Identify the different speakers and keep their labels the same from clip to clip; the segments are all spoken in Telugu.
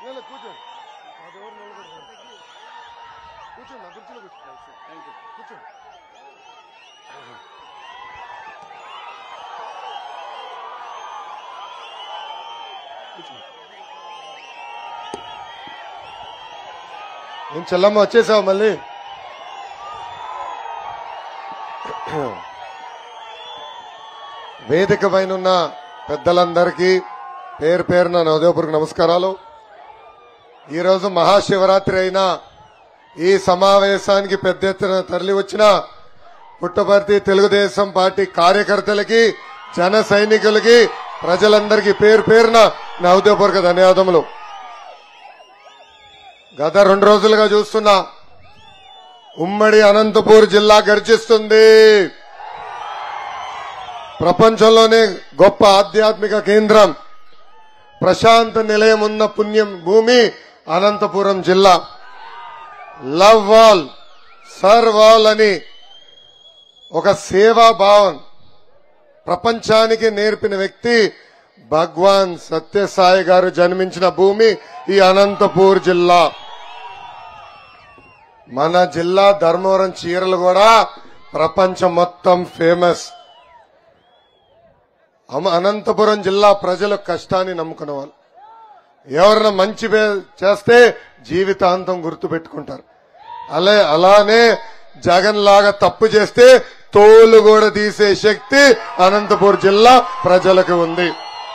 Speaker 1: కూర్చోండి కూర్చోండి నా కుర్చీలో కూర్చోండి కూర్చోండి. ఏం చెల్లమ్మ వచ్చేసావు మళ్ళీ? వేదిక పైన ఉన్న పెద్దలందరికీ పేరు పేరున నా ఉదయపూర్వక నమస్కారాలు. ఈరోజు మహాశివరాత్రి అయినా ఈ సమావేశానికి పెద్ద ఎత్తున తరలి వచ్చిన పుట్టపర్తి తెలుగుదేశం పార్టీ కార్యకర్తలకి, జన సైనికులకి, ప్రజలందరికీ పేరు పేరున నా ఉదయపూర్వక ధన్యవాదములు. గత 2 రోజులుగా చూస్తున్నా ఉమ్మడి అనంతపూర్ జిల్లా గర్జిస్తుంది. ప్రపంచంలోనే గొప్ప ఆధ్యాత్మిక కేంద్రం, ప్రశాంత నిలయం ఉన్న పుణ్యం భూమి అనంతపురం జిల్లా. లవ్ వాల్ సర్వ్ వాల్ అని ఒక సేవా భావం ప్రపంచానికి నేర్పిన వ్యక్తి భగవాన్ సత్యసాయి గారు జన్మించిన భూమి ఈ అనంతపూర్ జిల్లా. మన జిల్లా ధర్మవరం చీరలు కూడా ప్రపంచం మొత్తం ఫేమస్. అనంతపురం జిల్లా ప్రజలు కష్టాన్ని నమ్ముకున్న వాళ్ళు. ఎవరైనా మంచి చేస్తే జీవితాంతం గుర్తు పెట్టుకుంటారు. అలానే జగన్ లాగా తప్పు చేస్తే తోలు కూడా తీసే శక్తి అనంతపూర్ జిల్లా ప్రజలకు ఉంది.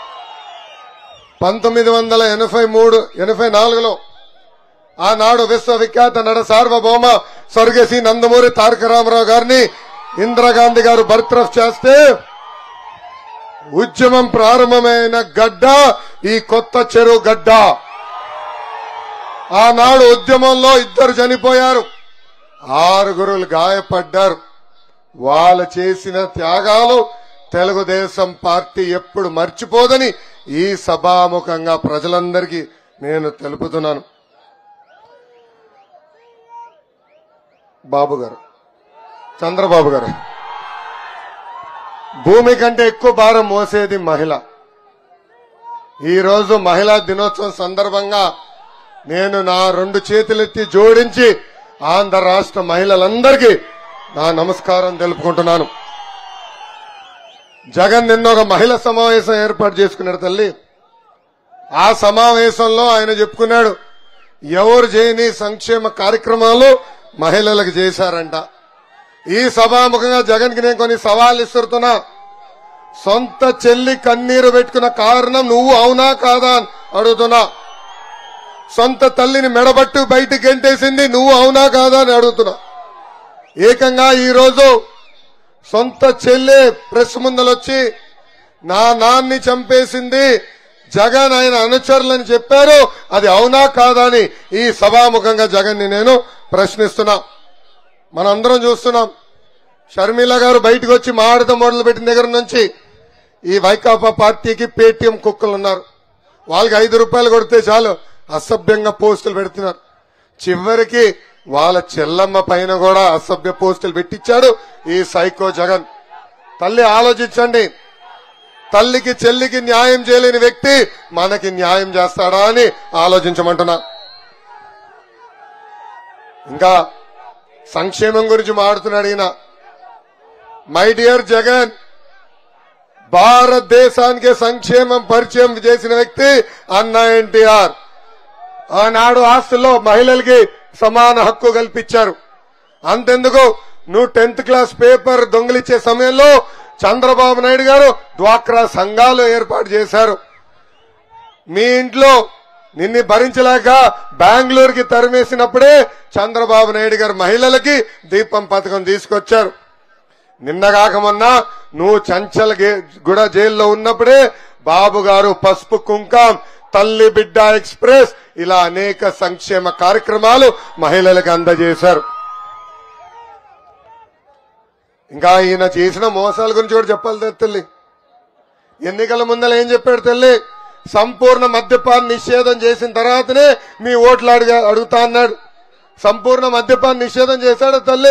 Speaker 1: 1984లో ఆనాడు విశ్వవిఖ్యాత నట సార్వభౌమ స్వర్గశ్రీ నందమూరి తారక రామారావు గారిని ఇందిరాగాంధీ గారు బర్తరఫ్ చేస్తే ఉద్యమం ప్రారంభమైన గడ్డ ఈ కొత్త చెరువు గడ్డ. ఆనాడు ఉద్యమంలో 2 చనిపోయారు, 6 గాయపడ్డారు. వాళ్ళు చేసిన త్యాగాలు తెలుగుదేశం పార్టీ ఎప్పుడు మర్చిపోదని ఈ సభాముఖంగా ప్రజలందరికీ నేను తెలుపుతున్నాను. బాబు గారు, చంద్రబాబు గారు, భూమి కంటే ఎక్కువ భారం మోసేది మహిళ. ఈరోజు మహిళా దినోత్సవం సందర్భంగా నేను నా 2 చేతులెత్తి జోడించి ఆంధ్ర రాష్ట్ర మహిళలందరికీ నా నమస్కారం తెలుపుకుంటున్నాను. జగన్ నిన్న ఒక మహిళా సమావేశం ఏర్పాటు చేసుకున్నాడు తల్లి. ఆ సమావేశంలో ఆయన చెప్పుకున్నాడు, ఎవరు చేయని సంక్షేమ కార్యక్రమాలు మహిళలకు చేశారంట. ఈ సభాముఖంగా జగన్ కి నేను కొన్ని సవాళ్లు ఇస్తున్నా. సొంత చెల్లి కన్నీరు పెట్టుకున్న కారణం నువ్వు అవునా కాదా అని అడుగుతున్నా. సొంత తల్లిని మెడబట్టు బయటికి గెంటేసింది నువ్వు అవునా కాదా అని అడుగుతున్నా. ఏకంగా ఈరోజు సొంత చెల్లె ప్రెస్ ముందలొచ్చి నా నాన్ని చంపేసింది జగన్ ఆయన అనుచరులని చెప్పారు, అది అవునా కాదా అని ఈ సభాముఖంగా జగన్ ని నేను ప్రశ్నిస్తున్నా. మనందరం చూస్తున్నాం, షర్మిల గారు బయటకు వచ్చి మాట్లాడటం మొదలు పెట్టిన దగ్గర నుంచి ఈ వైకాపా పార్టీకి పేటీఎం కుక్కలు ఉన్నారు. వాళ్ళకి 5 రూపాయలు కొడితే చాలు అసభ్యంగా పోస్టులు పెడుతున్నారు. చివరికి వాళ్ళ చెల్లమ్మ పైన కూడా అసభ్య పోస్టులు పెట్టించాడు ఈ సైకో జగన్. తల్లి ఆలోచించండి, తల్లికి చెల్లికి న్యాయం చేయలేని వ్యక్తి మనకి న్యాయం చేస్తాడా అని ఆలోచించమంటున్నా. ఇంకా సంక్షేమం గురించి మాట్లాడుతున్నాడు ఈయన. మై డియర్ జగన్, భారతదేశానికి సంక్షేమం పరిచయం చేసిన వ్యక్తి అన్న ఎన్టీఆర్. ఆనాడు ఆస్తుల్లో మహిళలకి సమాన హక్కు కల్పించారు. అంతెందుకు, నువ్వు 10th క్లాస్ పేపర్ దొంగిలిచ్చే సమయంలో చంద్రబాబు నాయుడు గారు డ్వాక్రా సంఘాలు ఏర్పాటు చేశారు. మీ ఇంట్లో నిన్ను భరించలేక బెంగళూరుకి తరిమేసినప్పుడే చంద్రబాబు నాయుడు గారు మహిళలకి దీపం పథకం తీసుకొచ్చారు. నిన్నగాక మొన్న నువ్వు చంచల్ గూడ జైల్లో ఉన్నప్పుడే బాబు గారు పసుపు కుంకం, తల్లి బిడ్డ ఎక్స్ప్రెస్ ఇలా అనేక సంక్షేమ కార్యక్రమాలు మహిళలకు అందజేశారు. ఇంకా ఈయన చేసిన మోసాల గురించి కూడా చెప్పాలి తల్లి. ఎన్నికల ముందర ఏం చెప్పాడు తల్లి? సంపూర్ణ మద్యపాన నిషేధం చేసిన తర్వాతనే మీ ఓట్లు అడుగుతా అన్నాడు. సంపూర్ణ మద్యపాన నిషేధం చేశాడు తల్లి.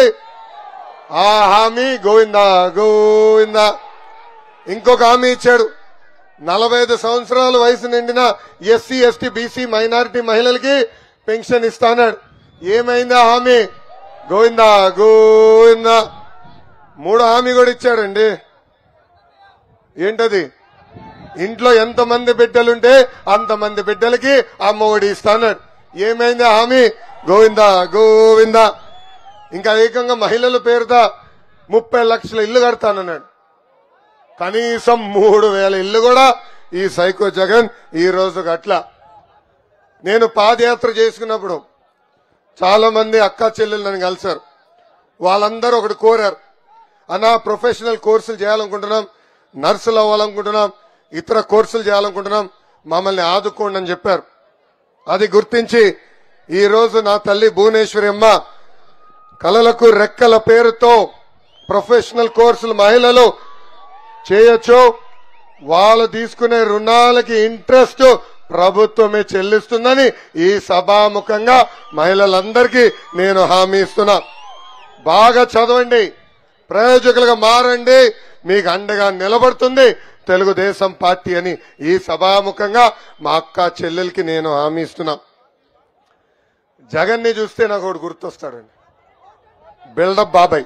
Speaker 1: ఆ హామీ గోవిందా గోవిందా. ఇంకొక హామీ ఇచ్చాడు, 45 సంవత్సరాల వయసు నిండిన ఎస్సీ ఎస్టీ బీసీ మైనారిటీ మహిళలకి పెన్షన్ ఇస్తాన్నాడు. ఏమైందా హామీ? గోవిందా గోవిందా. 3 హామీ కూడా ఇచ్చాడండి. ఏంటది? ఇంట్లో ఎంతమంది బిడ్డలుంటే అంతమంది బిడ్డలకి అమ్మఒడి ఇస్తాన్నాడు. ఏమైందా హామీ? గోవిందా గోవిందా. ఇంకా ఏకంగా మహిళల పేరుతో 30 లక్షల ఇల్లు కడతానన్నాడు. కనీసం 3,000 ఇల్లు కూడా ఈ సైకో జగన్ ఈ రోజు అట్లా. నేను పాదయాత్ర చేసుకున్నప్పుడు చాలా మంది అక్క చెల్లెలు నన్ను కలిశారు. వాళ్ళందరూ ఒకటి కోరారు, అన్నా ప్రొఫెషనల్ కోర్సులు చేయాలనుకుంటున్నాం, నర్సులు అవ్వాలనుకుంటున్నాం, ఇతర కోర్సులు చేయాలనుకుంటున్నాం, మమ్మల్ని ఆదుకోండి అని చెప్పారు. అది గుర్తించి ఈ రోజు నా తల్లి భువనేశ్వరి అమ్మ కలలకు రెక్కల పేరుతో ప్రొఫెషనల్ కోర్సులు మహిళలు చేయొచ్చు. వాళ్ళు తీసుకునే రుణాలకి ఇంట్రెస్ట్ ప్రభుత్వమే చెల్లిస్తుందని ఈ సభాముఖంగా మహిళలందరికీ నేను హామీ ఇస్తున్నా. బాగా చదవండి, ప్రయోజకులుగా మారండి, మీకు అండగా నిలబడుతుంది తెలుగుదేశం పార్టీ అని ఈ సభాముఖంగా మా అక్క చెల్లెలకి నేను హామీ ఇస్తున్నా. జగన్ ని చూస్తే నాకు ఒకటి గుర్తొస్తాడండి, బిల్డప్ బాబాయ్.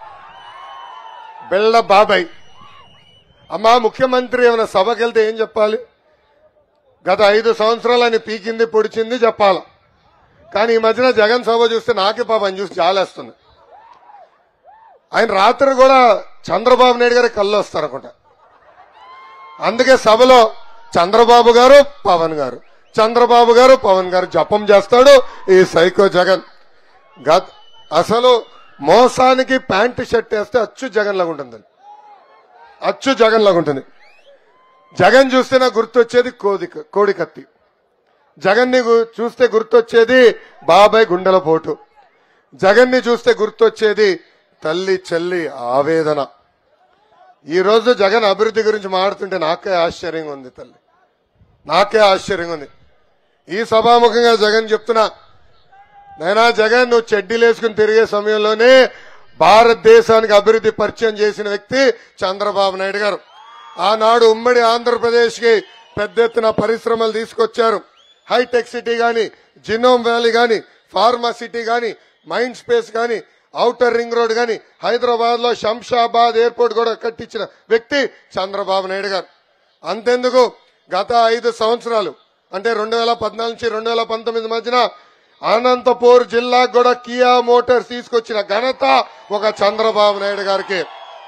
Speaker 1: బిల్డప్ బాబాయ్. అమ్మా ముఖ్యమంత్రి ఏమైనా సభకి వెళ్తే ఏం చెప్పాలి? గత 5 సంవత్సరాలు ఆయన పీకింది పొడిచింది చెప్పాల. కానీ ఈ మధ్యన జగన్ సభ చూస్తే నాకే పాపం చూసి జాలేస్తుంది. ఆయన రాత్రి కూడా చంద్రబాబు నాయుడు గారి కళ్ళు వస్తారనుకుంటా. అందుకే సభలో చంద్రబాబు గారు పవన్ గారు, చంద్రబాబు గారు పవన్ గారు జపం చేస్తాడు ఈ సైకో జగన్. అసలు మోసానికి ప్యాంటు షర్ట్ వేస్తే అచ్చు జగన్ లాగా ఉంటుంది, అచ్చు జగన్ లాగా ఉంటుంది. జగన్ చూస్తే నాకు గుర్తొచ్చేది కోడి కత్తి, జగన్ ని చూస్తే గుర్తొచ్చేది బాబాయ్ గుండెల పోటు, జగన్ ని చూస్తే గుర్తొచ్చేది తల్లి చెల్లి ఆవేదన. ఈ రోజు జగన్ అభివృద్ధి గురించి మాట్లాడుతుంటే నాకే ఆశ్చర్యంగా ఉంది తల్లి, నాకే ఆశ్చర్యంగా ఉంది. ఈ సభాముఖంగా జగన్ చెప్తున్నా, నైనా జగన్ నువ్వు చెడ్డీలేసుకుని తిరిగే సమయంలోనే భారతదేశానికి అభివృద్ధి పరిచయం చేసిన వ్యక్తి చంద్రబాబు నాయుడు గారు. ఆనాడు ఉమ్మడి ఆంధ్రప్రదేశ్ కి పెద్ద ఎత్తున పరిశ్రమలు తీసుకొచ్చారు. హైటెక్ సిటీ గాని, జినోమ్ వ్యాలీ గాని, ఫార్మా సిటీ గాని, మైండ్ స్పేస్ గాని, ఔటర్ రింగ్ రోడ్ గాని, హైదరాబాద్ లో శంషాబాద్ ఎయిర్పోర్ట్ కూడా కట్టించిన వ్యక్తి చంద్రబాబు నాయుడు గారు. అంతెందుకు గత 5 సంవత్సరాలు అంటే 2014 నుంచి 2019 మధ్యన అనంతపూర్ జిల్లాకు కూడా కియా మోటార్స్ తీసుకొచ్చిన ఘనత ఒక చంద్రబాబు నాయుడు గారికి.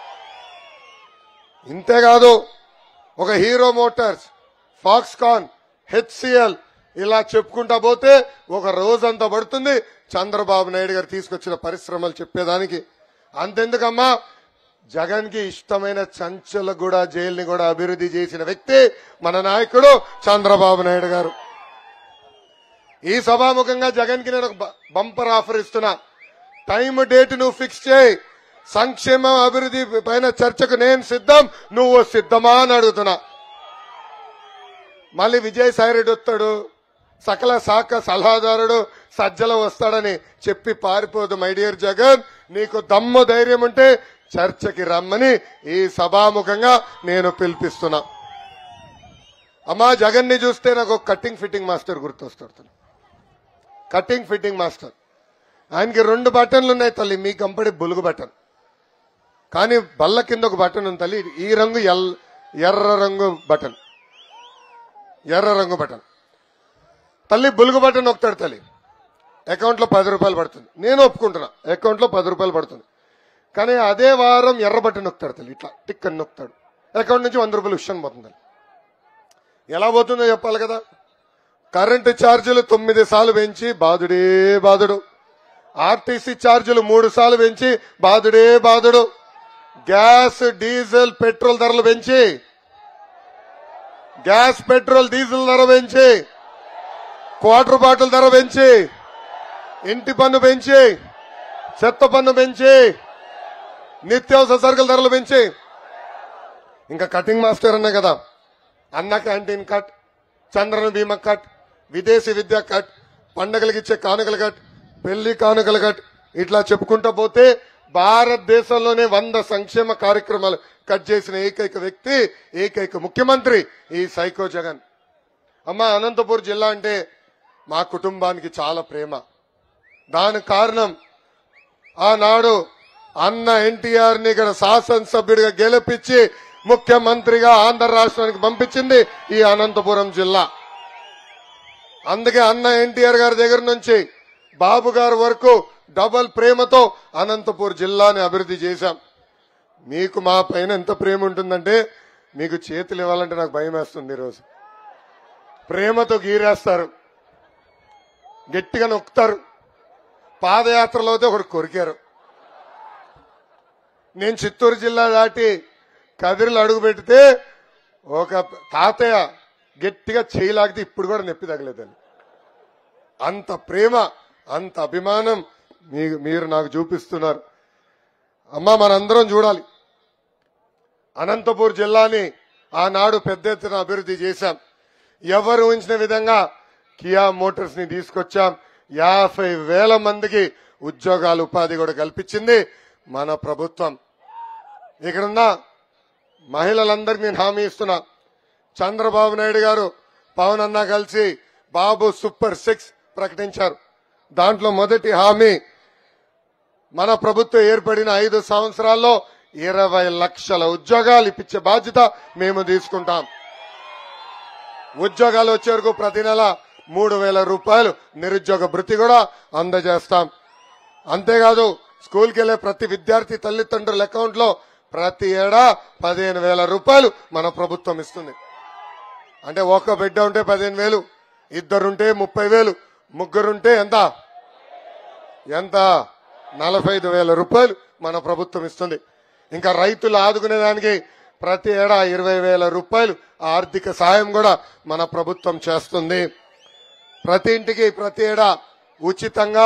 Speaker 1: ఇంతేకాదు ఒక హీరో మోటార్స్, ఫాక్స్కాన్, హెచ్సిఎల్ ఇలా చెప్పుకుంటా పోతే ఒక రోజంతా పడుతుంది చంద్రబాబు నాయుడు గారు తీసుకొచ్చిన పరిశ్రమలు చెప్పేదానికి. అంతెందుకమ్మా, జగన్ కి ఇష్టమైన చంచలగూడ జైలుని కూడా అభివృద్ధి చేసిన వ్యక్తి మన నాయకుడు చంద్రబాబు నాయుడు గారు. ఈ సభాముఖంగా జగన్ కి నేను ఒక బంపర్ ఆఫర్ ఇస్తున్నా. టైం డేట్ నువ్వు ఫిక్స్ చేయి, సంక్షేమ అభివృద్ధి పైన చర్చకు నేను సిద్ధం, నువ్వు సిద్ధమా అని అడుగుతున్నా. మళ్ళీ విజయసాయి రెడ్డి వస్తాడు, సకల శాఖ సలహాదారుడు సజ్జల వస్తాడని చెప్పి పారిపోదు. మై డియర్ జగన్, నీకు దమ్ము ధైర్యం ఉంటే చర్చకి రమ్మని ఈ సభాముఖంగా నేను పిలిపిస్తున్నా. అమ్మా జగన్ ని చూస్తే నాకు కటింగ్ ఫిట్టింగ్ మాస్టర్ గుర్తొస్తాడు. Cutting fitting master. ఆయనకి 2 బటన్లు ఉన్నాయి తల్లి, మీ కంపెనీ బులుగు బటన్, కానీ బల్ల కింద ఒక బటన్ ఉంది తల్లి, ఈ రంగు ఎర్ర రంగు బటన్, ఎర్ర రంగు బటన్. తల్లి బులుగు బటన్ నొక్కుతాడు తల్లి, అకౌంట్ లో 10 రూపాయలు పడుతుంది. నేను ఒప్పుకుంటున్నా, అకౌంట్ లో 10 రూపాయలు పడుతుంది. కానీ అదే వారం ఎర్ర బటన్ నొక్కుతాడు తల్లి, ఇట్లా టిక్ అని నొక్కుతాడు, అకౌంట్ నుంచి 100 రూపాయలు విషయం పోతుంది. ఎలా పోతుందో చెప్పాలి కదా. కరెంటు ఛార్జీలు 9 సార్లు పెంచి బాధుడే బాధుడు, ఆర్టీసీ ఛార్జీలు 3 సార్లు పెంచి బాధుడే బాధుడు, గ్యాస్ డీజిల్ పెట్రోల్ ధరలు పెంచి, గ్యాస్ పెట్రోల్ డీజిల్ ధర పెంచి, క్వార్టర్ బాటిల్ ధర పెంచి, ఇంటి పన్ను పెంచి, చెత్త పన్ను పెంచి, నిత్యావసర సరుకుల ధరలు పెంచి, ఇంకా కటింగ్ మాస్టర్ అన్నా కదా, అన్న క్యాంటీన్ కట్, చంద్రన బీమా కట్, విదేశీ విద్య కట్, పండగలకు ఇచ్చే కానుకలు కట్, పెళ్లి కానుకలు కట్, ఇట్లా చెప్పుకుంటా పోతే భారతదేశంలోనే 100 సంక్షేమ కార్యక్రమాలు కట్ చేసిన ఏకైక వ్యక్తి, ఏకైక ముఖ్యమంత్రి ఈ సైకో జగన్. అమ్మ, అనంతపూర్ జిల్లా అంటే మా కుటుంబానికి చాలా ప్రేమ. దానికి కారణం ఆనాడు అన్న ఎన్టీఆర్ ని ఇక్కడ శాసనసభ్యుడిగా గెలిపించి ముఖ్యమంత్రిగా ఆంధ్ర రాష్ట్రానికి పంపించింది ఈ అనంతపురం జిల్లా. అందుకే అన్న ఎన్టీఆర్ గారి దగ్గర నుంచి బాబు గారి వరకు డబల్ ప్రేమతో అనంతపూర్ జిల్లాని అభివృద్ధి చేశాం. మీకు మా పైన ఎంత ప్రేమ ఉంటుందంటే మీకు చేతులు ఇవ్వాలంటే నాకు భయం వేస్తుంది. ఈరోజు ప్రేమతో గీరేస్తారు, గట్టిగా నొక్కుతారు. పాదయాత్రలో అయితే ఒకటి కొరికారు. నేను చిత్తూరు జిల్లా దాటి కదిరిలో అడుగు పెడితే ఒక తాతయ్య గట్టిగా చేయలాగితే ఇప్పుడు కూడా నొప్పి తగలేదని. అంత ప్రేమ, అంత అభిమానం మీరు నాకు చూపిస్తున్నారు. అమ్మా, మనందరం చూడాలి. అనంతపూర్ జిల్లాని ఆనాడు పెద్ద ఎత్తున అభివృద్ధి చేశాం. ఎవరు ఊహించిన విధంగా కియా మోటార్స్ ని తీసుకొచ్చాం. 50,000 మందికి ఉద్యోగాలు, ఉపాధి కూడా కల్పించింది మన ప్రభుత్వం. ఇక్కడున్న మహిళలందరికీ నేను హామీ ఇస్తున్నా. చంద్రబాబు నాయుడు గారు, పవన్ అన్న కలిసి బాబు సూపర్ 6 ప్రకటించారు. దాంట్లో మొదటి హామీ, మన ప్రభుత్వం ఏర్పడిన 5 సంవత్సరాల్లో 20 లక్షల ఉద్యోగాలు ఇప్పించే బాధ్యత మేము తీసుకుంటాం. ఉద్యోగాలు వచ్చే వరకు ప్రతి నెల 3,000 రూపాయలు నిరుద్యోగ భృతి కూడా అందజేస్తాం. అంతేకాదు, స్కూల్కి వెళ్లే ప్రతి విద్యార్థి తల్లిదండ్రుల అకౌంట్ లో ప్రతి ఏడా 15,000 రూపాయలు మన ప్రభుత్వం ఇస్తుంది. అంటే ఒక బిడ్డ ఉంటే 15,000, ఇద్దరుంటే 30,000, ముగ్గురుంటే ఎంత 45,000 రూపాయలు మన ప్రభుత్వం ఇస్తుంది. ఇంకా రైతులు ఆదుకునేదానికి ప్రతి ఏడా 20,000 రూపాయలు ఆర్థిక సాయం కూడా మన ప్రభుత్వం చేస్తుంది. ప్రతి ఇంటికి ప్రతి ఏడా ఉచితంగా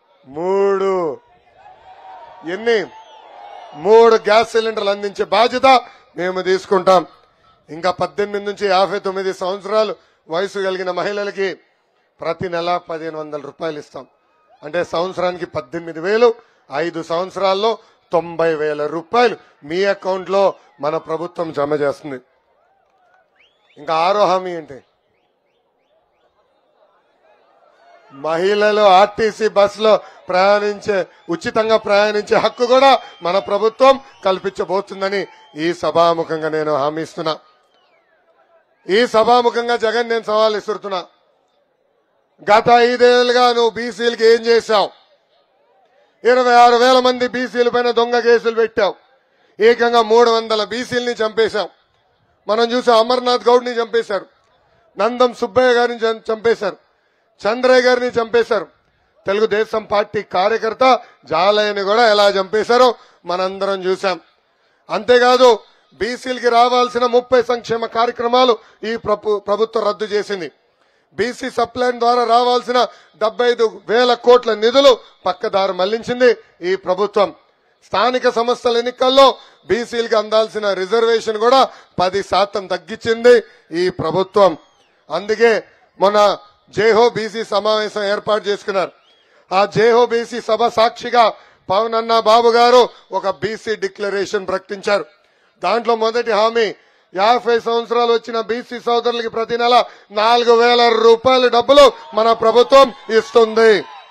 Speaker 1: 3 గ్యాస్ సిలిండర్లు అందించే బాధ్యత మేము తీసుకుంటాం. ఇంకా 18 నుంచి 59 సంవత్సరాలు వయసు కలిగిన మహిళలకి ప్రతి నెల 1,500 రూపాయలు ఇస్తాం. అంటే సంవత్సరానికి 18,000, 5 సంవత్సరాల్లో 90,000 రూపాయలు మీ అకౌంట్ లో మన ప్రభుత్వం జమ చేస్తుంది. ఇంకా 6వ హామీ ఏంటి? మహిళలు ఆర్టీసీ బస్సులో ఉచితంగా ప్రయాణించే హక్కు కూడా మన ప్రభుత్వం కల్పించబోతుందని ఈ సభాముఖంగా నేను హామీ ఇస్తున్నా. ఈ సభాముఖంగా జగన్ నేను సవాల్ ఇస్తున్నా. గత 5 ఏళ్లుగా నువ్వు బీసీలకి ఏం చేశావు? 26,000 మంది బీసీల పైన దొంగ కేసులు పెట్టావు. ఏకంగా 300 బీసీలని చంపేశాం. మనం చూసాం, అమర్నాథ్ గౌడ్ ని చంపేశారు, నందం సుబ్బయ్య గారిని చంపేశారు, చంద్రయ్య గారిని చంపేశారు, తెలుగుదేశం పార్టీ కార్యకర్త జాలయ్యని కూడా ఎలా చంపేశారో మనందరం చూశాం. అంతేకాదు, బీసీలకి రావాల్సిన 30 సంక్షేమ కార్యక్రమాలు ఈ ప్రభుత్వం రద్దు చేసింది. బీసీ సప్లైన్ ద్వారా రావాల్సిన 75,000 కోట్ల నిధులు పక్కదారి మళ్లించింది ఈ ప్రభుత్వం. స్థానిక సంస్థల ఎన్నికల్లో బీసీలకు అందాల్సిన రిజర్వేషన్ కూడా 10% తగ్గించింది ఈ ప్రభుత్వం. అందుకే మొన్న జేహో బీసీ సమావేశం ఏర్పాటు చేసుకున్నారు. ఆ జేహో బీసీ సభ సాక్షిగా పవన్ అన్న బాబు గారు ఒక బీసీ డిక్లరేషన్ ప్రకటించారు. దాంట్లో మొదటి హామీ, 50 సంవత్సరాలు వచ్చిన బీసీ సోదరులకి ప్రతి నెల 4,000 రూపాయల డబ్బులు మన ప్రభుత్వం ఇస్తుంది.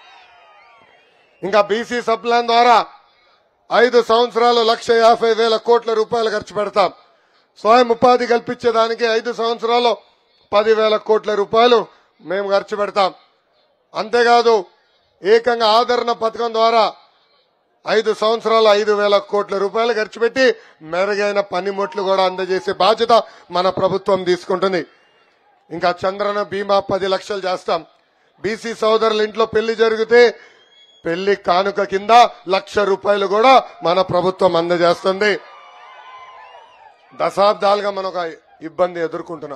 Speaker 1: ఇంకా బీసీ సప్లాన్ ద్వారా 5 సంవత్సరాలు 1,50,000 కోట్ల రూపాయలు ఖర్చు పెడతాం. స్వయం ఉపాధి కల్పించేదానికి 5 సంవత్సరాల్లో 10,000 కోట్ల రూపాయలు మేము ఖర్చు పెడతాం. అంతేకాదు, ఏకంగా ఆదరణ పథకం ద్వారా 5 సంవత్సరాలు 5,000 కోట్ల రూపాయలు ఖర్చు పెట్టి మెరుగైన పనిముట్లు కూడా అందజేసే బాధ్యత మన ప్రభుత్వం తీసుకుంటుంది. ఇంకా చంద్రన బీమా 10 లక్షలు చేస్తాం. బీసీ సోదరుల ఇంట్లో పెళ్లి జరిగితే పెళ్లి కానుక కింద 1,00,000 రూపాయలు కూడా మన ప్రభుత్వం అందజేస్తుంది. దశాబ్దాలుగా మనం ఒక ఇబ్బంది ఎదుర్కొంటున్నాం.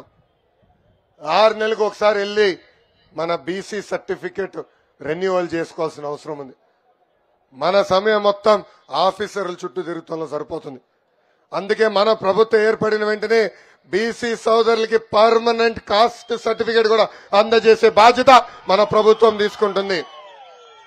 Speaker 1: 6 నెలలకు ఒకసారి వెళ్లి మన బీసీ సర్టిఫికేట్ రెన్యువల్ చేసుకోవాల్సిన అవసరం ఉంది. మన సమయం మొత్తం ఆఫీసర్ల చుట్టూ తిరుగుతుందో సరిపోతుంది. అందుకే మన ప్రభుత్వం ఏర్పడిన వెంటనే బీసీ సోదరులకి పర్మనెంట్ కాస్ట్ సర్టిఫికేట్ కూడా అందజేసే బాధ్యత మన ప్రభుత్వం తీసుకుంటుంది.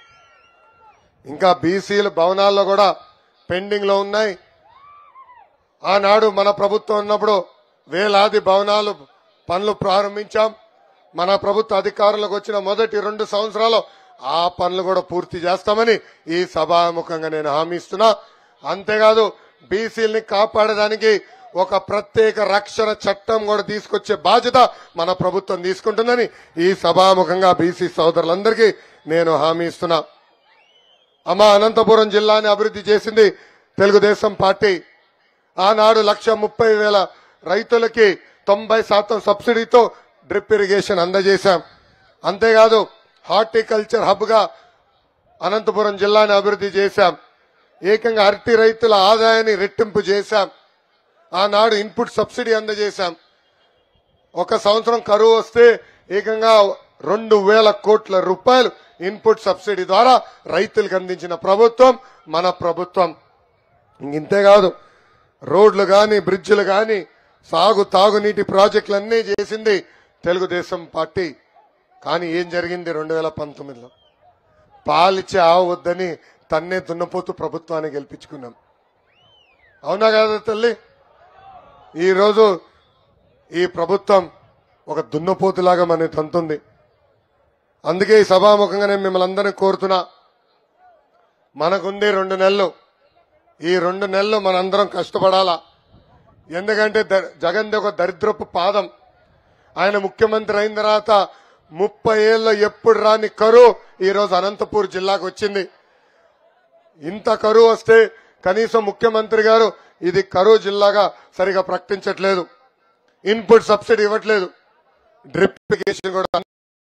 Speaker 1: ఇంకా బీసీల భవనాల్లో కూడా పెండింగ్ లో ఉన్నాయి. ఆనాడు మన ప్రభుత్వం ఉన్నప్పుడు వేలాది భవనాలు పనులు ప్రారంభించాం. మన ప్రభుత్వ అధికారులకు వచ్చిన మొదటి 2 సంవత్సరాలు ఆ పనులు కూడా పూర్తి చేస్తామని ఈ సభాముఖంగా నేను హామీ ఇస్తున్నా. అంతేకాదు బీసీలని కాపాడడానికి ఒక ప్రత్యేక రక్షణ చట్టం కూడా తీసుకొచ్చే బాధ్యత మన ప్రభుత్వం తీసుకుంటుందని ఈ సభాముఖంగా బీసీ సోదరులందరికీ నేను హామీ ఇస్తున్నా. అమ్మ, అనంతపురం జిల్లాని అభివృద్ధి చేసింది తెలుగుదేశం పార్టీ. ఆనాడు 1,30,000 రైతులకి 90% సబ్సిడీతో డ్రిప్ ఇరిగేషన్ అందజేశాం. అంతేకాదు హార్టికల్చర్ హబ్ గా అనంతపురం జిల్లాని అభివృద్ధి చేశాం. ఏకంగా అరటి రైతుల ఆదాయాన్ని రెట్టింపు చేశాం. ఆనాడు ఇన్పుట్ సబ్సిడీ అందజేశాం. ఒక సంవత్సరం కరువు వస్తే ఏకంగా 2,000 కోట్ల రూపాయలు ఇన్పుట్ సబ్సిడీ ద్వారా రైతులకు అందించిన ప్రభుత్వం మన ప్రభుత్వం. ఇంతేకాదు రోడ్లు గాని బ్రిడ్జిలు గాని తాగునీటి ప్రాజెక్టులన్నీ చేసింది తెలుగుదేశం పార్టీ. కానీ ఏం జరిగింది 2019లో? పాలిచ్చే ఆవు వద్దని తన్నే దున్నపోతూ ప్రభుత్వాన్ని గెలిపించుకున్నాం. అవునా కాదా తల్లి? ఈరోజు ఈ ప్రభుత్వం ఒక దున్నపోతులాగా మన తంతుంది. అందుకే ఈ సభాముఖంగా నేను మిమ్మల్ని అందరినీ కోరుతున్నా, మనకుంది 2 నెలలు. ఈ 2 నెలలు మనందరం కష్టపడాలా. ఎందుకంటే జగన్ది ఒక దరిద్రపు పాదం. ఆయన ముఖ్యమంత్రి అయిన తర్వాత 30 ఏళ్ళలో ఎప్పుడు రాని కరువు ఈరోజు అనంతపూర్ జిల్లాకు వచ్చింది. ఇంత కరువు వస్తే కనీసం ముఖ్యమంత్రి గారు ఇది కరువు జిల్లాగా సరిగా ప్రకటించట్లేదు. ఇన్పుట్ సబ్సిడీ ఇవ్వట్లేదు. డ్రిప్ ఇరిగేషన్ కూడా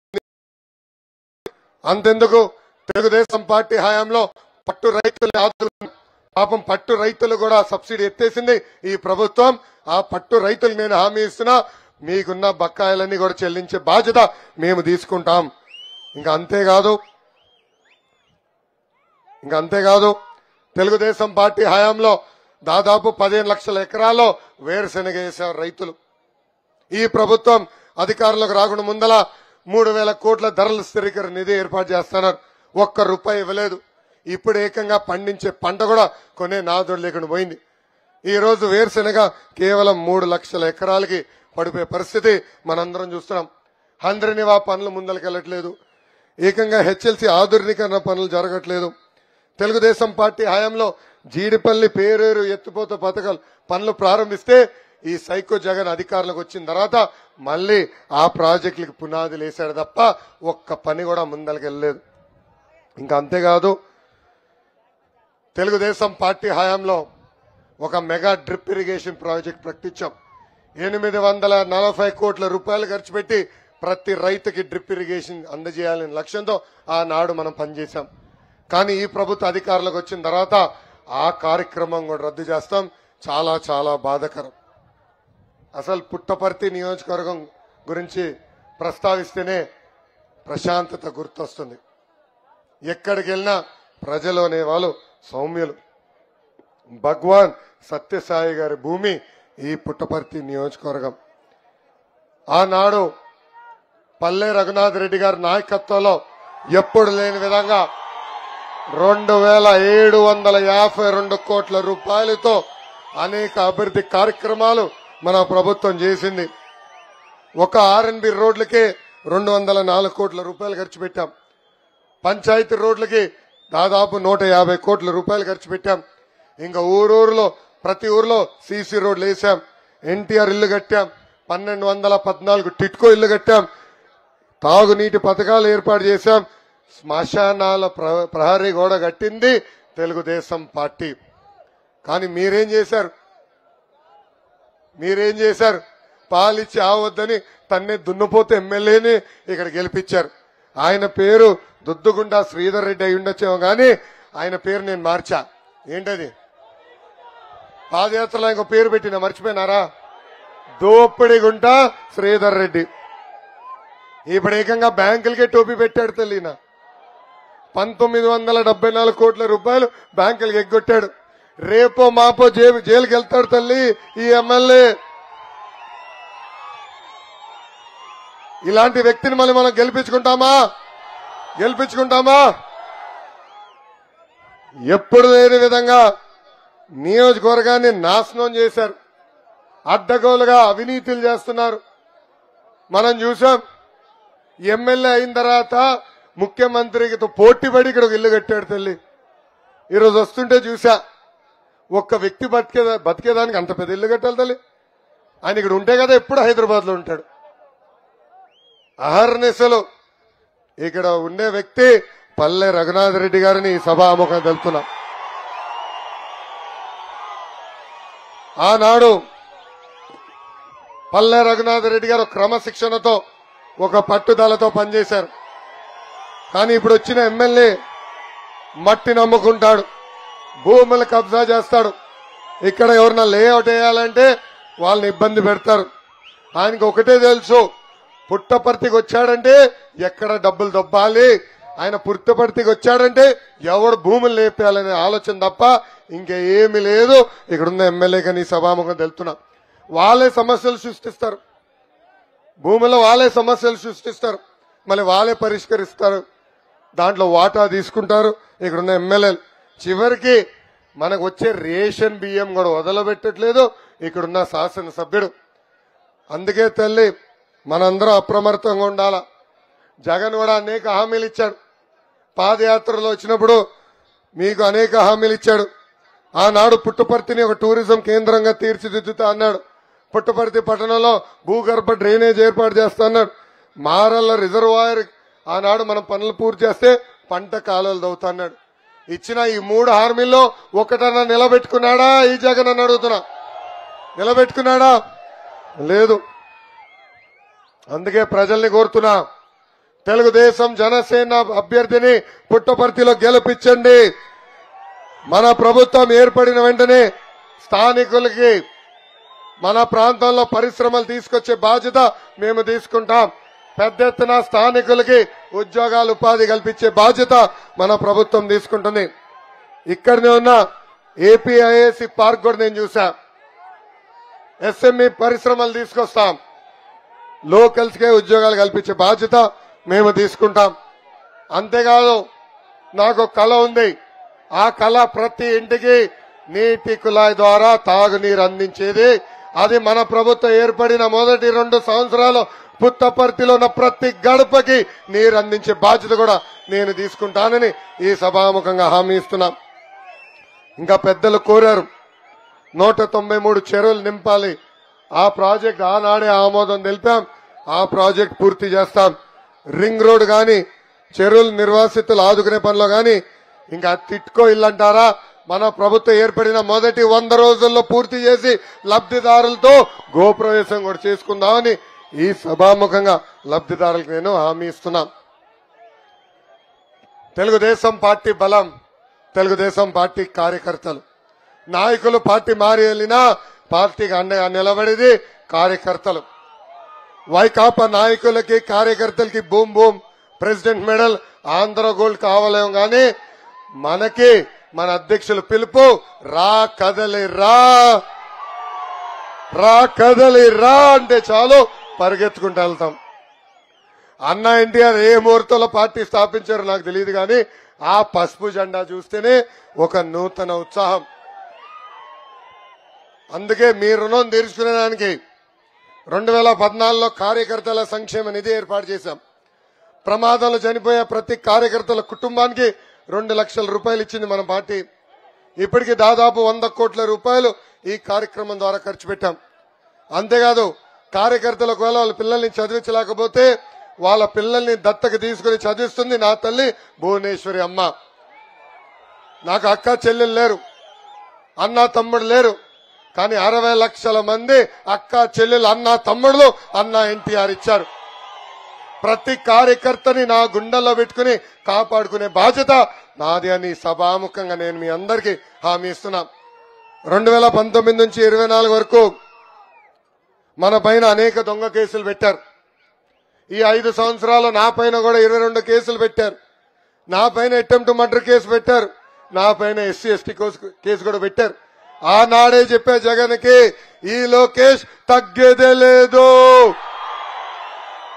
Speaker 1: అంతెందుకు, తెలుగుదేశం పార్టీ హయాంలో పట్టు రైతులు ఆదుకున్నాం. పాపం పట్టు రైతులు కూడా సబ్సిడీ ఎత్తేసింది ఈ ప్రభుత్వం. ఆ పట్టు రైతులు నేను హామీ ఇస్తున్నా, మీకున్న బకాయిలన్నీ కూడా చెల్లించే బాధ్యత మేము తీసుకుంటాం. ఇంకా అంతేకాదు తెలుగుదేశం పార్టీ హయాంలో దాదాపు 15 లక్షల ఎకరాల్లో వేరుశెనగ వేశారు రైతులు. ఈ ప్రభుత్వం అధికారంలోకి రాకుండా ముందల 3,000 కోట్ల ధరల స్థిరీకరణ నిధి ఏర్పాటు చేస్తున్నారు. ₹1 ఇవ్వలేదు. ఇప్పుడు ఏకంగా పండించే పంట కూడా కొనే నాదుడు లేకుండా పోయింది. ఈ రోజు వేరుశెనగ కేవలం 3 లక్షల ఎకరాలకి పడిపోయే పరిస్థితి మనందరం చూస్తున్నాం. హంద్రనివా పనులు ముందలకెళ్లట్లేదు. ఏకంగా హెచ్ఎల్సీ ఆధునికరణ పనులు జరగట్లేదు. తెలుగుదేశం పార్టీ హయాంలో జీడిపల్లి పేరేరు ఎత్తిపోత పథకాలు పనులు ప్రారంభిస్తే ఈ సైకో జగన్ అధికారంలోకి వచ్చిన తర్వాత మళ్ళీ ఆ ప్రాజెక్టులకు పునాదులు వేశాడు తప్ప ఒక్క పని కూడా ముందలకెళ్ళలేదు. ఇంకా అంతేకాదు తెలుగుదేశం పార్టీ హయాంలో ఒక మెగా డ్రిప్ ఇరిగేషన్ ప్రాజెక్ట్ ప్రకటించాం. 840 కోట్ల రూపాయలు ఖర్చు పెట్టి ప్రతి రైతుకి డ్రిప్ ఇరిగేషన్ అందజేయాలనే లక్ష్యంతో ఆనాడు మనం పనిచేశాం. కానీ ఈ ప్రభుత్వ అధికారులకు వచ్చిన తర్వాత ఆ కార్యక్రమం కూడా రద్దు చేస్తాం. చాలా చాలా బాధాకరం. అసలు పుట్టపర్తి నియోజకవర్గం గురించి ప్రస్తావిస్తేనే ప్రశాంతత గుర్తొస్తుంది. ఎక్కడికి వెళ్ళినా ప్రజలు అనేవాళ్ళు సౌమ్యులు. భగవాన్ సత్యసాయి గారి భూమి ఈ పుట్టపర్తి నియోజకవర్గం. ఆనాడు పల్లె రఘునాథ్ రెడ్డి గారి నాయకత్వంలో ఎప్పుడు లేని విధంగా 2,752 కోట్ల రూపాయలతో అనేక అభివృద్ధి కార్యక్రమాలు మన ప్రభుత్వం చేసింది. ఒక ఆర్ఎన్బి రోడ్లకే 204 కోట్ల రూపాయలు ఖర్చు పెట్టాం. పంచాయతీ రోడ్లకి దాదాపు 150 కోట్ల రూపాయలు ఖర్చు పెట్టాం. ఇంకా ఊరూరులో ప్రతి ఊర్లో సీసీ రోడ్లు వేసాం. ఎన్టీఆర్ ఇల్లు కట్టాం. 1214 టిట్కో ఇల్లు కట్టాం. తాగునీటి పథకాలు ఏర్పాటు చేశాం. శ్మశానాల ప్రహరీ గోడ కట్టింది తెలుగుదేశం పార్టీ. కానీ మీరేం చేశారు? పాలిచ్చి ఆవద్దని తన్నే దున్నపోతే ఎమ్మెల్యేని ఇక్కడ గెలిపించారు. ఆయన పేరు దుద్దుగుంట శ్రీధర్ రెడ్డి అయి ఉండొచ్చేమో కానీ ఆయన పేరు నేను మార్చా. ఏంటది? పాదయాత్రలో ఇంకో పేరు పెట్టినా మర్చిపోయినారా? దోపిడిగుంట శ్రీధర్ రెడ్డి. ఇప్పుడు ఏకంగా బ్యాంకులకే టోపీ పెట్టాడు తల్లిన. 1974 కోట్ల రూపాయలు బ్యాంకులకు ఎగ్గొట్టాడు. రేపో మాపో జైలుకి వెళ్తాడు తల్లి ఈ ఎమ్మెల్యే. ఇలాంటి వ్యక్తిని మళ్ళీ మనం గెలిపించుకుంటామా? ఎప్పుడు లేని విధంగా నియోజకవర్గాన్ని నాశనం చేశారు, అడ్డగోలుగా అవినీతులు చేస్తున్నారు. మనం చూసాం. ఎమ్మెల్యే అయిన తర్వాత ముఖ్యమంత్రితో పోటీపడి ఇక్కడ ఇల్లు కట్టాడు తల్లి. ఈరోజు వస్తుంటే చూసా, ఒక్క వ్యక్తి బతికేదానికి అంత పెద్ద ఇల్లు కట్టాలి తల్లి. ఆయన ఇక్కడ ఉంటే కదా ఎప్పుడు హైదరాబాద్ లో ఉంటాడు. అహర్నిశలు ఇక్కడ ఉండే వ్యక్తి పల్లె రఘునాథ్ రెడ్డి గారిని ఈ సభాముఖం తెలుపుతున్నా. ఆనాడు పల్లె రఘునాథ్ రెడ్డి గారు క్రమశిక్షణతో ఒక పట్టుదలతో పనిచేశారు. కానీ ఇప్పుడు వచ్చిన ఎమ్మెల్యే మట్టి నమ్ముకుంటాడు, భూములు కబ్జా చేస్తాడు. ఇక్కడ ఎవరన్నా లేఅవుట్ వేయాలంటే వాళ్ళని ఇబ్బంది పెడతారు. ఆయనకు ఒకటే తెలుసు, పుట్టపర్తికి వచ్చాడంటే ఎక్కడ డబ్బులు దొబ్బాలి, ఆయన పుట్టపర్తికి వచ్చాడంటే ఎవడు భూములు లేపేయాలనే ఆలోచన తప్ప ఇంకా ఏమీ లేదు. ఇక్కడున్న ఎమ్మెల్యేగా నీ సభాముఖం తెలుపుతున్నా. వాళ్ళే సమస్యలు సృష్టిస్తారు, భూమిలో వాళ్ళే సమస్యలు సృష్టిస్తారు, మళ్ళీ వాళ్ళే పరిష్కరిస్తారు, దాంట్లో వాటా తీసుకుంటారు. ఇక్కడున్న ఎమ్మెల్యేలు చివరికి మనకు వచ్చే రేషన్ బియ్యం కూడా వదలబెట్టట్లేదు ఇక్కడున్న శాసనసభ్యుడు. అందుకే తల్లి మనందరం అప్రమత్తంగా ఉండాలా. జగన్ కూడా అనేక హామీలు ఇచ్చాడు. పాదయాత్రలో వచ్చినప్పుడు మీకు అనేక హామీలు ఇచ్చాడు. ఆనాడు పుట్టపర్తిని ఒక టూరిజం కేంద్రంగా తీర్చిదిద్దుతా అన్నాడు. పుట్టపర్తి పట్టణంలో భూగర్భ డ్రైనేజ్ ఏర్పాటు చేస్తా అన్నాడు. మారల్ల రిజర్వాయర్ ఆనాడు మనం పనులు పూర్తి చేస్తే పంట కాలువలు దవ్వుతా అన్నాడు. ఇచ్చిన ఈ 3 హామీల్లో ఒకటన్నా నిలబెట్టుకున్నాడా ఈ జగన్ అని అడుగుతున్నా. నిలబెట్టుకున్నాడా? లేదు. అందుకే ప్రజల్ని కోరుతున్నా, తెలుగుదేశం జనసేన అభ్యర్థిని పుట్టపర్తిలో గెలిపించండి. మన ప్రభుత్వం ఏర్పడిన వెంటనే స్థానికులకి మన ప్రాంతంలో పరిశ్రమలు తీసుకొచ్చే బాధ్యత మేము తీసుకుంటాం. పెద్ద ఎత్తున స్థానికులకి ఉద్యోగాలు ఉపాధి కల్పించే బాధ్యత మన ప్రభుత్వం తీసుకుంటుంది. ఇక్కడనే ఉన్న ఏపీఐఏసి పార్క్ కూడా నేను చూసా. ఎస్ఎంఈ పరిశ్రమలు తీసుకొస్తాం, లోకల్స్ కే ఉద్యోగాలు కల్పించే బాధ్యత మేము తీసుకుంటాం. అంతేకాదు నాకు కళ ఉంది. ఆ కళ ప్రతి ఇంటికి నీటి కుళాయి ద్వారా తాగునీరు అందించేది. అది మన ప్రభుత్వం ఏర్పడిన మొదటి 2 సంవత్సరాలు పుట్టపర్తిలో ఉన్న ప్రతి గడపకి నీరు అందించే బాధ్యత కూడా నేను తీసుకుంటానని ఈ సభాముఖంగా హామీ ఇస్తున్నా. ఇంకా పెద్దలు కోరారు 193 చెరువులు నింపాలి. ఆ ప్రాజెక్ట్ ఆనాడే ఆమోదం తెలిపాం. ఆ ప్రాజెక్ట్ పూర్తి చేస్తాం. రింగ్ రోడ్ గాని, చెరువులు నిర్వాసితులు ఆదుకునే పనిలో గాని, ఇంకా తిట్కో ఇల్లు అంటారా, మన ప్రభుత్వం ఏర్పడిన మొదటి 100 రోజుల్లో పూర్తి చేసి లబ్ధిదారులతో గోప్రవేశం కూడా చేసుకుందామని ఈ సభాముఖంగా లబ్ధిదారులకు నేను హామీ ఇస్తున్నా. తెలుగుదేశం పార్టీ బలం, తెలుగుదేశం పార్టీ కార్యకర్తలు. నాయకులు పార్టీ మారి వెళ్ళినా పార్టీకి అండగా నిలబడేది కార్యకర్తలు. వైకాపా నాయకులకి కార్యకర్తలకి boom boom president medal Andhra gold కావాలేమో గాని మనకి మన అధ్యక్షులు పిలుపు రా కదలి రా, రా కదలి రా అంటే చాలు పరిగెత్తుకుంటూ వెళ్తాం. అన్న ఎన్టీఆర్ ఏ ముహూర్తంలో పార్టీ స్థాపించారో నాకు తెలియదు కానీ ఆ పసుపు జెండా చూస్తేనే ఒక నూతన ఉత్సాహం. అందుకే మీ రుణం తీర్చుకునేదానికి 2014లో కార్యకర్తల సంక్షేమ నిధి ఏర్పాటు చేశాం. ప్రమాదంలో చనిపోయే ప్రతి కార్యకర్తల కుటుంబానికి 2 లక్షల రూపాయలు ఇచ్చింది మన పార్టీ. ఇప్పటికీ దాదాపు 100 కోట్ల రూపాయలు ఈ కార్యక్రమం ద్వారా ఖర్చు పెట్టాం. అంతేకాదు కార్యకర్తలకు వాళ్ళ పిల్లల్ని చదివించలేకపోతే వాళ్ళ పిల్లల్ని దత్తకు తీసుకుని చదివిస్తుంది నా తల్లి భువనేశ్వరి అమ్మ. నాకు అక్క చెల్లెలు లేరు, అన్న తమ్ముడు లేరు, కానీ 60 లక్షల మంది అక్క చెల్లెలు అన్న తమ్ముళ్ళు అన్న ఎన్టీఆర్ ఇచ్చారు. ప్రతి కార్యకర్తని నా గుండెల్లో పెట్టుకుని కాపాడుకునే బాధ్యత నాది అని సభాముఖంగా నేను మీ అందరికీ హామీ ఇస్తున్నా. 2019 నుంచి 24 వరకు మన పైన అనేక దొంగ కేసులు పెట్టారు. ఈ 5 సంవత్సరాలు నా పైన కూడా 22 కేసులు పెట్టారు. నా పైన అటెంప్ట్ మర్డర్ కేసు పెట్టారు. నా పైన ఎస్సీ ఎస్టీ కేసు కూడా పెట్టారు. ఆనాడే చెప్పే జగన్కి ఈ లోకేష్ తగ్గేదే లేదు.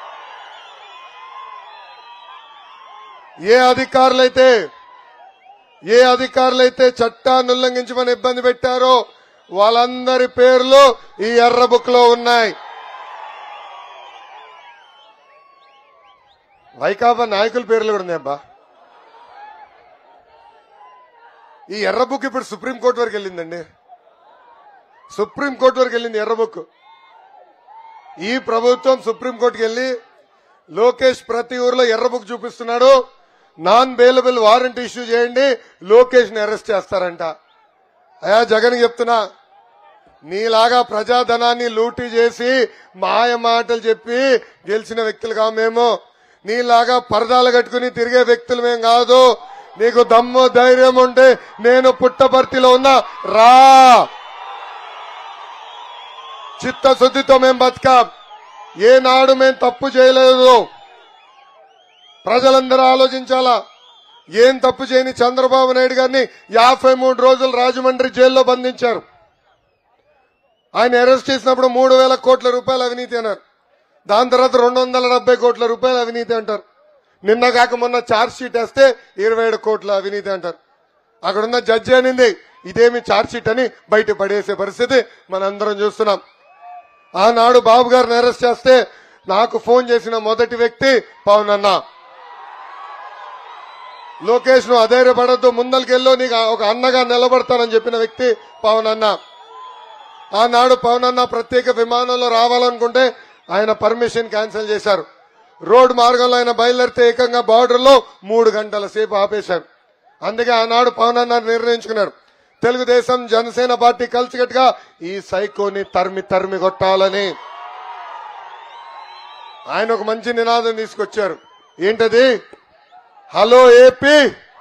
Speaker 1: ఏ అధికారులైతే ఏ అధికారులైతే చట్టాన్ని ఉల్లంఘించమని ఇబ్బంది పెట్టారో వాళ్ళందరి పేర్లు ఈ ఎర్ర బుక్ లో ఉన్నాయి. వైకాపా నాయకుల పేర్లు కూడా ఉన్నాయబ్బా. ఈ ఎర్ర బుక్ ఇప్పుడు సుప్రీంకోర్టు వరకు వెళ్ళిందండి. సుప్రీంకోర్టు వరకు వెళ్ళింది ఎర్ర బుక్. ఈ ప్రభుత్వం సుప్రీంకోర్టుకి వెళ్లి లోకేష్ ప్రతి ఊర్లో ఎర్ర బుక్ చూపిస్తున్నాడు, నాన్ బెయిలబుల్ వారెంట్ ఇష్యూ చేయండి, లోకేష్ ని అరెస్ట్ చేస్తారంట. అయా జగన్ చెప్తున్నా, నీలాగా ప్రజాధనాన్ని లూటీ చేసి మాయ మాటలు చెప్పి గెలిచిన వ్యక్తులుగా మేము, నీలాగా పరదాలు కట్టుకుని తిరిగే వ్యక్తులు మేం కాదు. నీకు దమ్ము ధైర్యం ఉంటే నేను పుట్టపర్తిలో ఉన్నా రా, చిత్తశుద్ధితో మేం బతకాం. ఏనాడు మేం తప్పు చేయలేదు. ప్రజలందరూ ఆలోచించాలా. ఏం తప్పు చేయని చంద్రబాబు నాయుడు గారిని 53 రోజులు రాజమండ్రి జైల్లో బంధించారు. ఆయన అరెస్ట్ చేసినప్పుడు 3,000 కోట్ల రూపాయల అవినీతి అన్నారు. దాని తర్వాత 270 కోట్ల రూపాయల అవినీతి అంటారు. నిన్న కాక మొన్న ఛార్జ్ షీట్ వేస్తే 27 కోట్ల అవినీతి అంటారు. అక్కడున్న జడ్జి అనింది ఇదేమి ఛార్జ్ షీట్ అని బయట పడేసే పరిస్థితి మనందరం చూస్తున్నాం. ఆనాడు బాబు గారిని అరెస్ట్ చేస్తే నాకు ఫోన్ చేసిన మొదటి వ్యక్తి పవన్ అన్న. లోకేష్ ను అధైర్యపడద్దు, ముందరికెళ్ళో నీకు ఒక అన్నగా నిలబడతానని చెప్పిన వ్యక్తి పవన్ అన్న. ఆనాడు పవన్ అన్న ప్రత్యేక విమానంలో రావాలనుకుంటే ఆయన పర్మిషన్ క్యాన్సిల్ చేశారు. రోడ్ మార్గంలో ఆయన బయలుదేరితే ఏకంగా బార్డర్ లో 3 గంటల సేపు ఆపేశారు. అందుకే ఆనాడు పవన్ అన్న నిర్ణయించుకున్నారు, తెలుగుదేశం జనసేన పార్టీ కలిసికట్టుగా ఈ సైకోని తరిమి కొట్టాలని. ఆయన ఒక మంచి నినాదం తీసుకొచ్చారు. ఏంటది? Hello AP,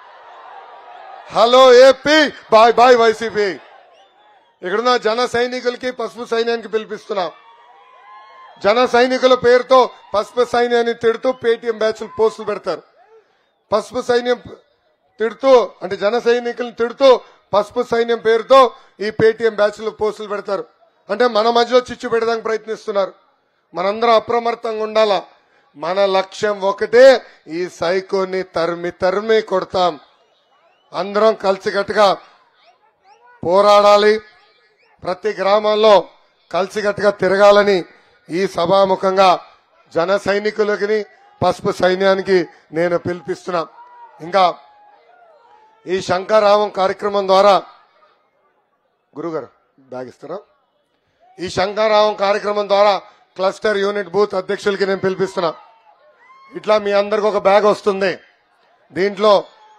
Speaker 1: hello AP, bye bye YCP. ఇక్కడున్న జన సైనికులకి పసుపు సైన్యానికి పిలిపిస్తున్నాం. జన సైనికుల పేరుతో పసుపు సైన్యాన్ని తిడుతూ పేటీఎం బ్యాచ్లు పోస్టులు పెడతారు. పసుపు సైన్యం తిడుతూ అంటే జన సైనికులను తిడుతూ పసుపు సైన్యం పేరుతో ఈ పేటీఎం బ్యాచ్లు పోస్టులు పెడతారు. అంటే మన మధ్యలో చిచ్చు పెట్టడానికి ప్రయత్నిస్తున్నారు. మనందరం అప్రమత్తంగా ఉండాలా. మన లక్ష్యం ఒకటే, ఈ సైకోని తరిమి కొడతాం. అందరం కలిసికట్టుగా పోరాడాలి. ప్రతి గ్రామాల్లో కలిసికట్టుగా తిరగాలని ఈ సభాముఖంగా జన సైనికులకి పసుపు సైన్యానికి నేను పిలిపిస్తున్నా. ఇంకా ఈ శంకరావం కార్యక్రమం ద్వారా గురుగారు బ్యాగ్ ఇస్తారా? ఈ శంకరావం కార్యక్రమం ద్వారా క్లస్టర్ యూనిట్ బూత్ అధ్యక్షులకి నేను పిలిపిస్తున్నా. ఇట్లా మీ అందరికి ఒక బ్యాగ్ వస్తుంది. దీంట్లో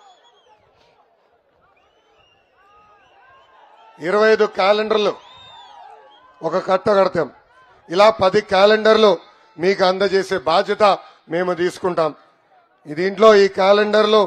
Speaker 1: 25 క్యాలెండర్లు ఒక కట్ట కడతాం. ఇలా 10 క్యాలెండర్లు మీకు అందజేసే బాధ్యత మేము తీసుకుంటాం. దీంట్లో ఈ క్యాలెండర్లు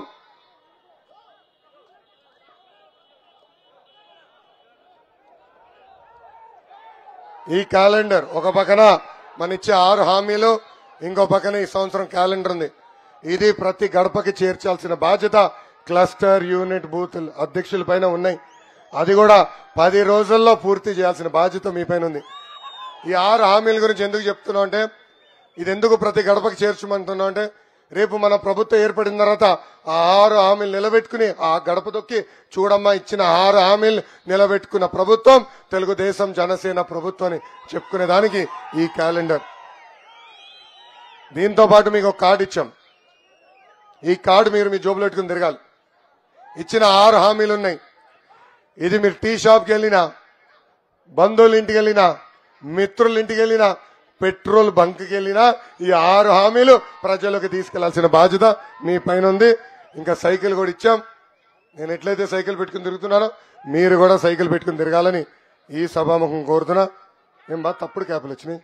Speaker 1: ఒక పక్కన మన ఇచ్చే 6 హామీలు, ఇంకో పక్కన ఈ సంవత్సరం క్యాలెండర్ ఉంది. ఇది ప్రతి గడపకి చేర్చాల్సిన బాధ్యత క్లస్టర్ యూనిట్ బూత్ అధ్యక్షుల పైన ఉన్నాయి. అది కూడా 10 రోజుల్లో పూర్తి చేయాల్సిన బాధ్యత మీ పైన ఉంది. ఈ 6 హామీల గురించి ఎందుకు చెప్తున్నాం అంటే, ఇది ఎందుకు ప్రతి గడపకి చేర్చమంటున్నాం అంటే, రేపు మన ప్రభుత్వం ఏర్పడిన తర్వాత ఆ 6 హామీలు నిలబెట్టుకుని ఆ గడప దొక్కి చూడమ్మా ఇచ్చిన 6 హామీలు నిలబెట్టుకున్న ప్రభుత్వం తెలుగుదేశం జనసేన ప్రభుత్వం అని చెప్పుకునేదానికి ఈ క్యాలెండర్. దీంతో పాటు మీకు ఒక కార్డు ఇచ్చాం. ఈ కార్డు మీరు మీ జోబులో పెట్టుకుని తిరగాలి. ఇచ్చిన 6 హామీలు ఉన్నాయి. ఇది మీరు టీ షాప్కి వెళ్ళినా, బంధువుల ఇంటికి వెళ్ళినా, మిత్రుల ఇంటికి వెళ్ళినా, పెట్రోల్ బంక్కి వెళ్ళినా ఈ 6 హామీలు ప్రజలకు తీసుకెళ్లాల్సిన బాధ్యత మీ పైన ఉంది. ఇంకా సైకిల్ కూడా ఇచ్చాం. నేను ఎట్లయితే సైకిల్ పెట్టుకుని తిరుగుతున్నానో మీరు కూడా సైకిల్ పెట్టుకుని తిరగాలని ఈ సభాముఖం కోరుతున్నా. ఏం బా తప్పుడు క్యాపులు వచ్చినాయి.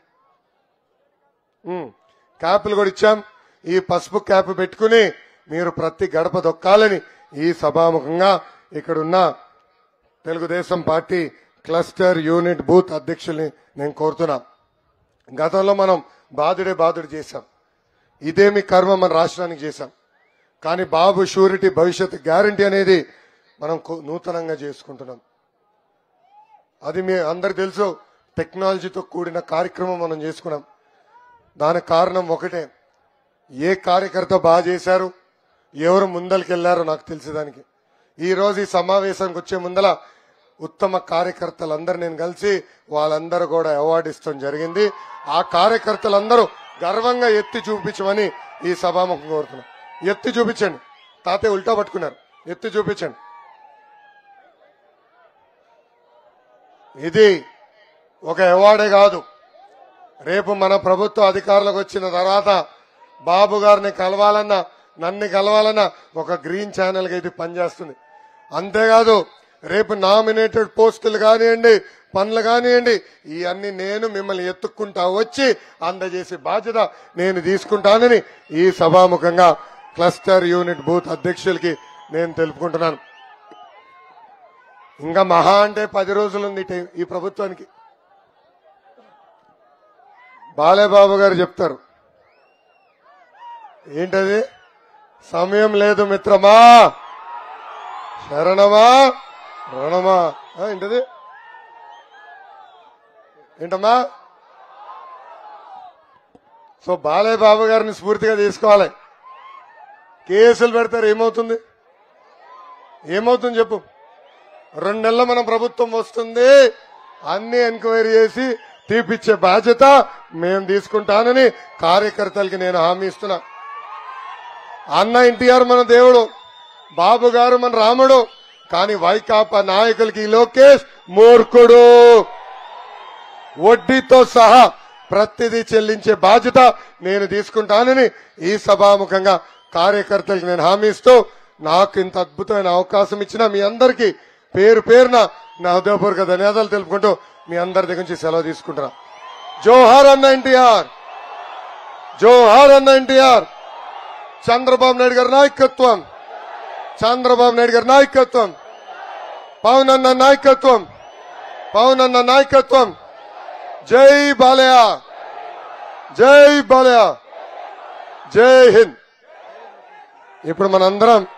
Speaker 1: క్యాపులు కూడా ఇచ్చాం. ఈ పసుపు క్యాప్ పెట్టుకుని మీరు ప్రతి గడప దొక్కాలని ఈ సభాముఖంగా ఇక్కడున్న Telugu Desam party cluster unit booth అధ్యక్షుల్ని నేను కోరుతున్నా. గతంలో మనం బాధుడు చేశాం. ఇదేమి కర్మ మన రాష్ట్రానికి చేశాం. కానీ బాబు షూరిటీ భవిష్యత్ గ్యారంటీ అనేది మనం నూతనంగా చేసుకుంటున్నాం. అది మీ అందరికి తెలుసు. టెక్నాలజీతో కూడిన కార్యక్రమం మనం చేసుకున్నాం. దానికి కారణం ఒకటే, ఏ కార్యకర్త బాగా చేశారు, ఎవరు ముందరికెళ్లారో నాకు తెలిసేదానికి. ఈ రోజు ఈ సమావేశానికి వచ్చే ముందల ఉత్తమ కార్యకర్తలందరూ నేను కలిసి వాళ్ళందరూ కూడా అవార్డు ఇస్తాం జరిగింది. ఆ కార్యకర్తలందరూ గర్వంగా ఎత్తి చూపించమని ఈ సభాముఖం కోరుతున్నాం. ఎత్తి చూపించండి. తాతయ్య ఉల్టా పట్టుకున్నారు. ఎత్తి చూపించండి. ఇది ఒక అవార్డే కాదు. రేపు మన ప్రభుత్వ అధికారులకు వచ్చిన తర్వాత బాబు గారిని కలవాలన్నా నన్ను కలవాలన్నా ఒక గ్రీన్ ఛానల్ గా ఇది పనిచేస్తుంది. అంతేకాదు రేపు నామినేటెడ్ పోస్టులు కానివ్వండి, పనులు కానివ్వండి, ఇవన్నీ నేను మిమ్మల్ని ఎత్తుక్కుంటా వచ్చి అందజేసే బాధ్యత నేను తీసుకుంటానని ఈ సభాముఖంగా క్లస్టర్ యూనిట్ బూత్ అధ్యక్షులకి నేను తెలుపుకుంటున్నాను. ఇంకా మహా అంటే 10 రోజులుంది ఈ ప్రభుత్వానికి. బాలేబాబు గారు చెప్తారు, ఏంటది? సమయం లేదు మిత్రమా, శరణమా రణమా. ఏంటది? ఏంటమ్మా? సో బాలేబాబు గారిని స్ఫూర్తిగా తీసుకోవాలి. కేసులు పెడతారు, ఏమవుతుంది? ఏమవుతుంది చెప్పు? 2 నెలల మన ప్రభుత్వం వస్తుంది, అన్ని ఎంక్వైరీ చేసి తీపిచ్చే బాధ్యత మేము తీసుకుంటానని కార్యకర్తలకి నేను హామీ ఇస్తున్నా. అన్న ఎన్టీఆర్ మన దేవుడు, బాబు గారు మన రాముడు, కానీ వైకాపా నాయకులకి లోకేష్ మూర్ఖుడు. వడ్డీతో సహా ప్రతిదీ చెల్లించే బాధ్యత నేను తీసుకుంటానని ఈ సభాముఖంగా కార్యకర్తలకు నేను హామీ ఇస్తూ, నాకు ఇంత అద్భుతమైన అవకాశం ఇచ్చిన మీ అందరికీ పేరు పేరున నా హృదయపూర్వక ధన్యవాదాలు తెలుపుకుంటూ మీ అందరి దగ్గర నుంచి సెలవు తీసుకుంటున్నా. జోహార్ అన్న ఎన్టీఆర్, జోహార్ అన్న ఎన్టీఆర్. చంద్రబాబు నాయుడు గారి నాయకత్వం, చంద్రబాబు నాయుడు గారి నాయకత్వం, పవన్ అన్న నాయకత్వం, పవన్ అన్న నాయకత్వం. జై బాలయ్య, జై బాలయ్య, జై హింద్. ఇప్పుడు మనందరం